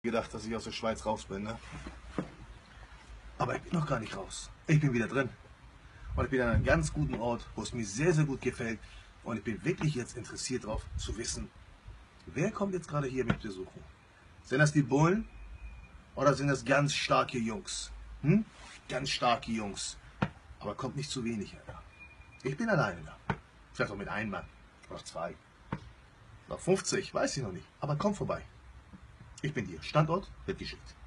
Gedacht, dass ich aus der Schweiz raus bin, ne? Aber ich bin noch gar nicht raus. Ich bin wieder drin. Und ich bin an einem ganz guten Ort, wo es mir sehr, sehr gut gefällt. Und ich bin wirklich jetzt interessiert darauf zu wissen, wer kommt jetzt gerade hier mich besuchen? Sind das die Bullen oder sind das ganz starke Jungs? Ganz starke Jungs. Aber kommt nicht zu wenig, Alter. Ich bin alleine da. Vielleicht auch mit einem Mann. Noch zwei. Noch 50, weiß ich noch nicht. Aber komm vorbei. Ich bin hier. Standort wird geschickt.